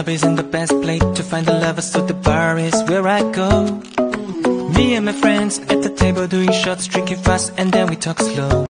club isn't the best place to find the lovers, so the bar is where I go. Me and my friends at the table doing shots, drinking fast, and then we talk slow.